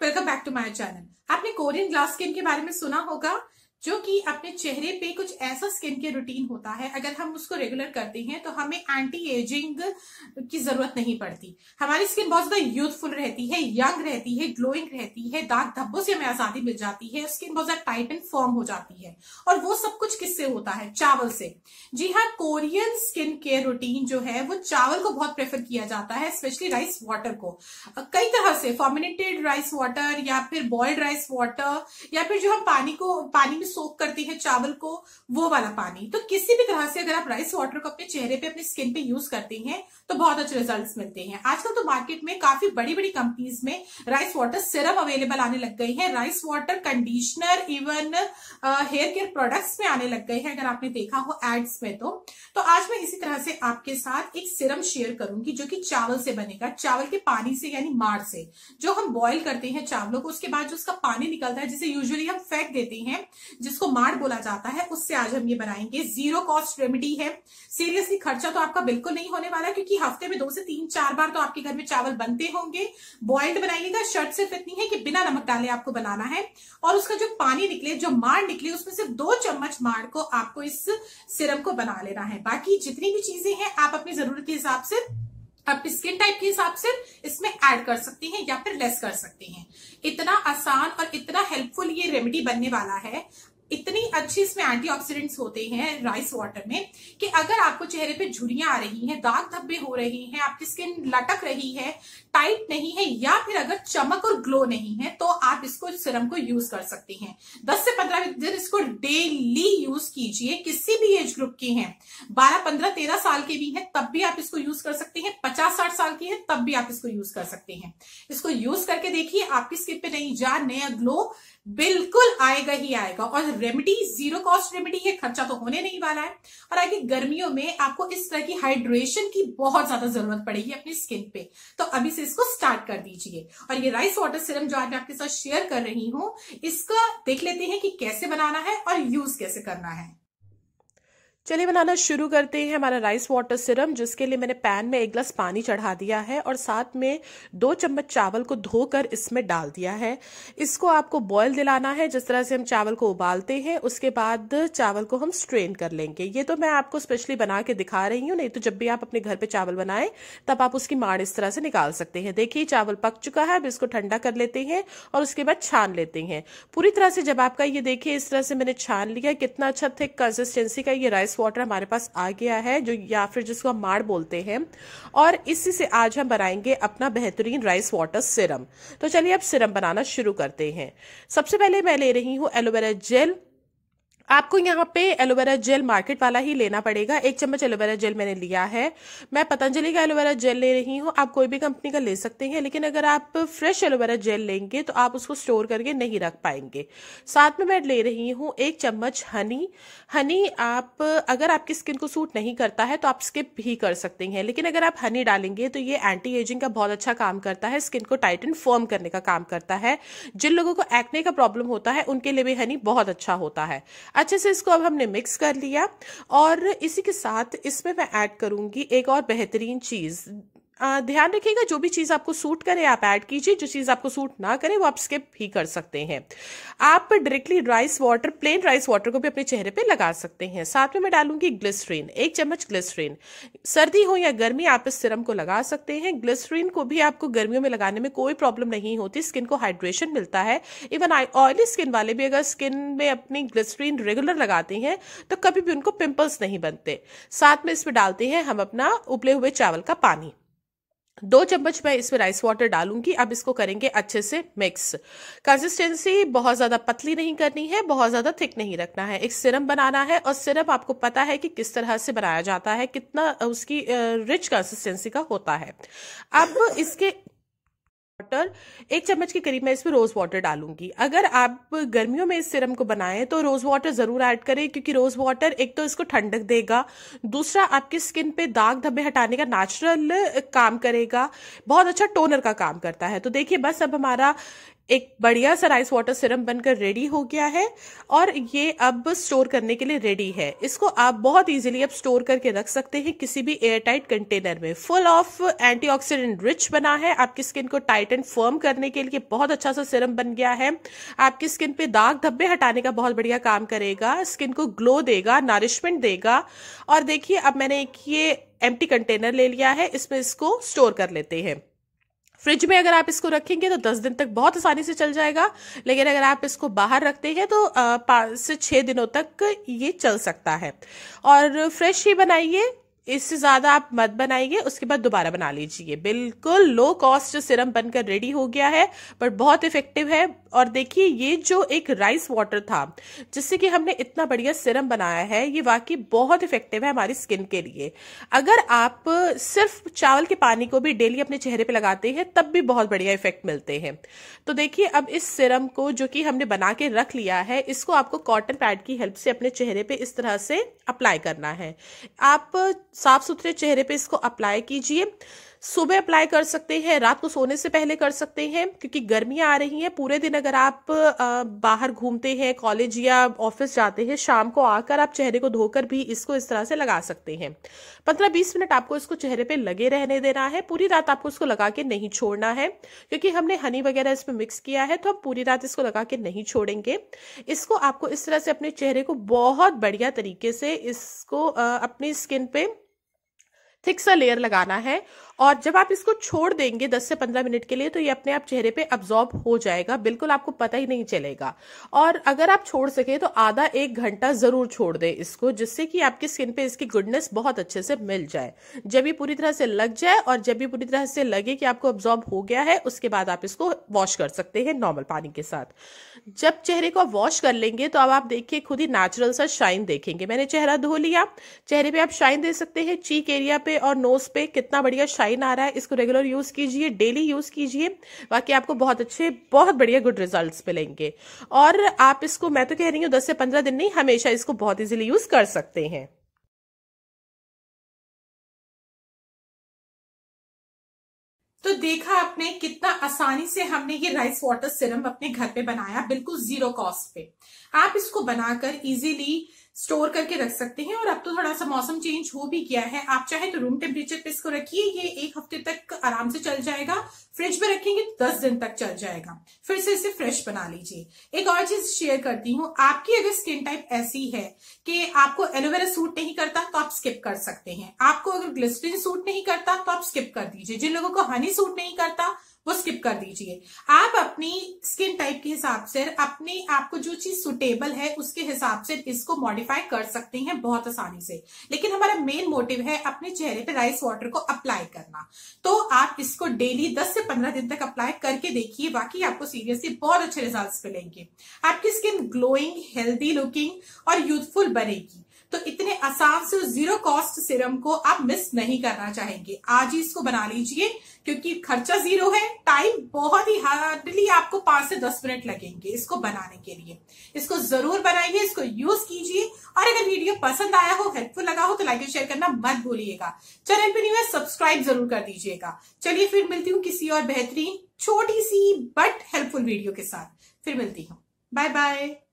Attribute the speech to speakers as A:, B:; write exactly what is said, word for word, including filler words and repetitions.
A: Welcome back to my channel. आपने Korean glass skin के बारे में सुना होगा, जो कि अपने चेहरे पे कुछ ऐसा स्किन के रूटीन होता है। अगर हम उसको रेगुलर करते हैं तो हमें एंटी एजिंग की जरूरत नहीं पड़ती। हमारी स्किन बहुत ज्यादा यूथफुल रहती है, यंग रहती है, ग्लोइंग रहती है, दाग धब्बों से हमें आजादी मिल जाती है, स्किन बहुत ज्यादा टाइट एंड फर्म हो जाती है। और वो सब कुछ किससे होता है? चावल से। जी हाँ, कोरियन स्किन केयर रूटीन जो है वो चावल को बहुत प्रेफर किया जाता है, स्पेशली राइस वाटर को। कई तरह से फॉर्मिनेटेड राइस वाटर या फिर बॉइल्ड राइस वाटर या फिर जो हम पानी को पानी में सोक करते हैं चावल को, वो वाला पानी। तो किसी भी तरह से अगर आप राइस वाटर को अपने चेहरे पे अपनी स्किन पे यूज करते हैं तो बहुत अच्छे रिजल्ट्स मिलते हैं। आजकल तो मार्केट में काफी बड़ी बड़ी कंपनीज में राइस वाटर सिरम अवेलेबल आने लग गए हैं, rice water conditioner, even hair care products में आने लग गए हैं, अगर आपने देखा हो एड्स में। तो तो आज मैं इसी तरह से आपके साथ एक सिरम शेयर करूंगी जो कि चावल से बनेगा, चावल के पानी से, यानी माड़ से। जो हम बॉईल करते हैं चावलों को, उसके बाद जो उसका पानी निकलता है जिसे यूजुअली हम फेंक देते हैं, जिसको माड़ बोला जाता है, उससे आज हम ये बनाएंगे। जीरो कॉस्ट रेमेडी है। सीरियसली खर्चा तो आपका बिल्कुल नहीं होने वाला, क्योंकि हफ्ते में दो से तीन चार बार तो आपके घर में चावल बनते होंगे। बॉइल्ड बनाइएगा। शर्त सिर्फ इतनी है कि बिना नमक डाले आपको बनाना है, और उसका जो पानी निकले, जो माड़ निकले, उसमें सिर्फ दो चम्मच माड़ को आपको इस सिरम को बना लेना है। बाकी जितनी भी चीजें हैं आप अपनी जरूरत के हिसाब से, अपनी स्किन टाइप के हिसाब से इसमें ऐड कर सकते हैं या फिर लेस कर सकते हैं। इतना आसान और इतना हेल्पफुल ये रेमेडी बनने वाला है, इतनी अच्छी इसमें एंटीऑक्सीडेंट्स होते हैं राइस वाटर में, कि अगर आपको चेहरे पे झुर्रियां आ रही हैं, दाग धब्बे हो रही हैं, आपकी स्किन लटक रही है, टाइट नहीं है, या फिर अगर चमक और ग्लो नहीं है, तो आप इसको सिरम को यूज कर सकते हैं। दस से पंद्रह दिन इसको डेली यूज कीजिए। किसी भी एज ग्रुप के हैं, बारह पंद्रह तेरह साल के भी हैं, तब भी आप इसको यूज कर सकते हैं। पचास साठ साल के हैं तब भी आप इसको यूज कर सकते हैं। इसको यूज करके देखिए, आपकी स्किन पे नई जान, नया ग्लो बिल्कुल आएगा ही आएगा। और रेमेडी जीरो कॉस्ट रेमेडी है, खर्चा तो होने नहीं वाला है। और आगे गर्मियों में आपको इस तरह की हाइड्रेशन की बहुत ज्यादा जरूरत पड़ेगी अपनी स्किन पे, तो अभी से इसको स्टार्ट कर दीजिए। और ये राइस वाटर सिरम जो आज मैं आपके साथ शेयर कर रही हूं, इसका देख लेते हैं कि कैसे बनाना है और यूज कैसे करना है।
B: चलिए बनाना शुरू करते हैं हमारा राइस वाटर सिरम, जिसके लिए मैंने पैन में एक गिलास पानी चढ़ा दिया है और साथ में दो चम्मच चावल को धोकर इसमें डाल दिया है। इसको आपको बॉयल दिलाना है, जिस तरह से हम चावल को उबालते हैं। उसके बाद चावल को हम स्ट्रेन कर लेंगे। ये तो मैं आपको स्पेशली बना के दिखा रही हूँ, नहीं तो जब भी आप अपने घर पे चावल बनाएं तब आप उसकी माड़ इस तरह से निकाल सकते हैं। देखिए चावल पक चुका है, अब इसको ठंडा कर लेते हैं और उसके बाद छान लेते हैं पूरी तरह से। जब आपका ये देखिए इस तरह से मैंने छान लिया, कितना अच्छा थिक कंसिस्टेंसी का ये राइस वाटर हमारे पास आ गया है, जो या फिर जिसको हम माड़ बोलते हैं। और इसी से आज हम बनाएंगे अपना बेहतरीन राइस वाटर सिरम। तो चलिए अब सिरम बनाना शुरू करते हैं। सबसे पहले मैं ले रही हूं एलोवेरा जेल। आपको यहाँ पे एलोवेरा जेल मार्केट वाला ही लेना पड़ेगा। एक चम्मच एलोवेरा जेल मैंने लिया है। मैं पतंजलि का एलोवेरा जेल ले रही हूँ, आप कोई भी कंपनी का ले सकते हैं, लेकिन अगर आप फ्रेश एलोवेरा जेल लेंगे तो आप उसको स्टोर करके नहीं रख पाएंगे। साथ में मैं ले रही हूँ एक चम्मच हनी। हनी आप अगर आपकी स्किन को सूट नहीं करता है तो आप स्किप भी कर सकते हैं, लेकिन अगर आप हनी डालेंगे तो ये एंटी एजिंग का बहुत अच्छा काम करता है, स्किन को टाइट एंड फर्म करने का काम करता है। जिन लोगों को एक्ने का प्रॉब्लम होता है उनके लिए भी हनी बहुत अच्छा होता है। अच्छे से इसको अब हमने मिक्स कर लिया, और इसी के साथ इसमें मैं ऐड करूंगी एक और बेहतरीन चीज। ध्यान रखिएगा, जो भी चीज आपको सूट करे आप ऐड कीजिए, जो चीज आपको सूट ना करे वो आप स्किप भी कर सकते हैं। आप directly rice water, plain rice water को भी अपने चेहरे पे लगा सकते हैं। साथ में मैं डालूंगी ग्लिसरीन, एक चम्मच ग्लिसरीन। सर्दी हो या गर्मी आप इस सिरम को लगा सकते हैं। ग्लिसरीन को भी आपको गर्मियों में लगाने में कोई प्रॉब्लम नहीं होती, स्किन को हाइड्रेशन मिलता है। इवन ऑयली स्किन वाले भी अगर स्किन में अपनी ग्लिसरीन रेगुलर लगाते हैं तो कभी भी उनको पिंपल्स नहीं बनते। साथ में इसमें डालते हैं हम अपना उबले हुए चावल का पानी। दो चम्मच मैं इसमें राइस वाटर डालूंगी। अब इसको करेंगे अच्छे से मिक्स। कंसिस्टेंसी बहुत ज्यादा पतली नहीं करनी है, बहुत ज्यादा थिक नहीं रखना है। एक सिरम बनाना है, और सिरम आपको पता है कि किस तरह से बनाया जाता है, कितना उसकी रिच कंसिस्टेंसी का होता है। अब इसके वाटर एक चम्मच के करीब मैं इसमें रोज वाटर डालूंगी। अगर आप गर्मियों में इस सिरम को बनाएं तो रोज वाटर जरूर ऐड करें, क्योंकि रोज वाटर एक तो इसको ठंडक देगा, दूसरा आपकी स्किन पे दाग धब्बे हटाने का नेचुरल काम करेगा, बहुत अच्छा टोनर का काम करता है। तो देखिए बस अब हमारा एक बढ़िया सा राइस वाटर सिरम बनकर रेडी हो गया है और ये अब स्टोर करने के लिए रेडी है। इसको आप बहुत इजीली अब स्टोर करके रख सकते हैं किसी भी एयरटाइट कंटेनर में। फुल ऑफ एंटीऑक्सीडेंट रिच बना है, आपकी स्किन को टाइट एंड फर्म करने के लिए बहुत अच्छा सा सिरम बन गया है। आपकी स्किन पे दाग धब्बे हटाने का बहुत बढ़िया काम करेगा, स्किन को ग्लो देगा, नरिशमेंट देगा। और देखिए अब मैंने एक ये एम्प्टी कंटेनर ले लिया है, इसमें इसको स्टोर कर लेते हैं। फ्रिज में अगर आप इसको रखेंगे तो दस दिन तक बहुत आसानी से चल जाएगा, लेकिन अगर आप इसको बाहर रखते हैं तो पाँच से छः दिनों तक ये चल सकता है। और फ्रेश ही बनाइए, इससे ज्यादा आप मत बनाइए, उसके बाद दोबारा बना लीजिए। बिल्कुल लो कॉस्ट सिरम बनकर रेडी हो गया है, पर बहुत इफेक्टिव है। और देखिए ये जो एक राइस वाटर था जिससे कि हमने इतना बढ़िया सिरम बनाया है, ये वाकई बहुत इफेक्टिव है हमारी स्किन के लिए। अगर आप सिर्फ चावल के पानी को भी डेली अपने चेहरे पे लगाते हैं तब भी बहुत बढ़िया इफेक्ट मिलते हैं। तो देखिए अब इस सिरम को जो कि हमने बना के रख लिया है, इसको आपको कॉटन पैड की हेल्प से अपने चेहरे पे इस तरह से अप्लाई करना है। आप साफ सुथरे चेहरे पे इसको अप्लाई कीजिए। सुबह अप्लाई कर सकते हैं, रात को सोने से पहले कर सकते हैं, क्योंकि गर्मियां आ रही हैं। पूरे दिन अगर आप आ, बाहर घूमते हैं, कॉलेज या ऑफिस जाते हैं, शाम को आकर आप चेहरे को धोकर भी इसको इस तरह से लगा सकते हैं। पंद्रह बीस मिनट आपको इसको चेहरे पे लगे रहने देना है। पूरी रात आपको इसको लगा के नहीं छोड़ना है, क्योंकि हमने हनी वगैरह इसमें मिक्स किया है, तो हम पूरी रात इसको लगा के नहीं छोड़ेंगे। इसको आपको इस तरह से अपने चेहरे को बहुत बढ़िया तरीके से इसको आ, अपनी स्किन पे थिक सा लेयर लगाना है। और जब आप इसको छोड़ देंगे दस से पंद्रह मिनट के लिए तो ये अपने आप चेहरे पे अब्जॉर्ब हो जाएगा, बिल्कुल आपको पता ही नहीं चलेगा। और अगर आप छोड़ सके तो आधा एक घंटा जरूर छोड़ दें इसको, जिससे कि आपकी स्किन पे इसकी गुडनेस बहुत अच्छे से मिल जाए। जब ये पूरी तरह से लग जाए और जब ये पूरी तरह से लगे कि आपको अब्जॉर्ब हो गया है, उसके बाद आप इसको वॉश कर सकते हैं नॉर्मल पानी के साथ। जब चेहरे को वॉश कर लेंगे तो अब आप देखिए खुद ही नेचुरल सा शाइन देखेंगे। मैंने चेहरा धो लिया, चेहरे पे आप शाइन दे सकते हैं, चीक एरिया पे और नोज पे कितना बढ़िया शाइन आ रहा है। इसको रेगुलर यूज कीजिए, डेली यूज कीजिए, बाकी आपको बहुत अच्छे बहुत बढ़िया गुड रिजल्ट्स मिलेंगे। और आप इसको, मैं तो कह रही हूँ दस से पंद्रह दिन नहीं, हमेशा इसको बहुत इजीली यूज कर सकते हैं।
A: तो देखा आपने कितना आसानी से हमने ये राइस वाटर सिरम अपने घर पे बनाया, बिल्कुल जीरो कॉस्ट पे। आप इसको बनाकर इजीली स्टोर करके रख सकते हैं। और अब तो थोड़ा सा मौसम चेंज हो भी गया है, आप चाहे तो रूम टेम्परेचर पे इसको रखिए, ये एक हफ्ते तक आराम से चल जाएगा। फ्रिज में रखेंगे तो दस दिन तक चल जाएगा। फिर से इसे फ्रेश बना लीजिए। एक और चीज शेयर करती हूँ, आपकी अगर स्किन टाइप ऐसी है कि आपको एलोवेरा सूट नहीं करता तो आप स्किप कर सकते हैं। आपको अगर ग्लिसरीन सूट नहीं करता तो आप स्किप कर दीजिए। जिन लोगों को हनी सूट नहीं करता वो स्किप कर दीजिए। आप अपनी स्किन टाइप के हिसाब से, अपने आपको जो चीज सुटेबल है उसके हिसाब से इसको मॉडिफाई कर सकते हैं बहुत आसानी से। लेकिन हमारा मेन मोटिव है अपने चेहरे पे राइस वाटर को अप्लाई करना। तो आप इसको डेली दस से पंद्रह दिन तक अप्लाई करके देखिए, बाकी आपको सीरियसली बहुत अच्छे रिजल्ट्स मिलेंगे। आपकी स्किन ग्लोइंग, हेल्दी लुकिंग और यूथफुल बनेगी। तो इतने आसान से जीरो कॉस्ट सिरम को आप मिस नहीं करना चाहेंगे। आज ही इसको बना लीजिए, क्योंकि खर्चा जीरो है, टाइम बहुत ही हार्डली आपको पांच से दस मिनट लगेंगे इसको बनाने के लिए। इसको जरूर बनाइए, इसको यूज कीजिए। और अगर वीडियो पसंद आया हो, हेल्पफुल लगा हो तो लाइक और शेयर करना मत भूलिएगा। चैनल पे न्यू है, सब्सक्राइब जरूर कर दीजिएगा। चलिए फिर मिलती हूँ किसी और बेहतरीन छोटी सी बट हेल्पफुल वीडियो के साथ। फिर मिलती हूँ, बाय बाय।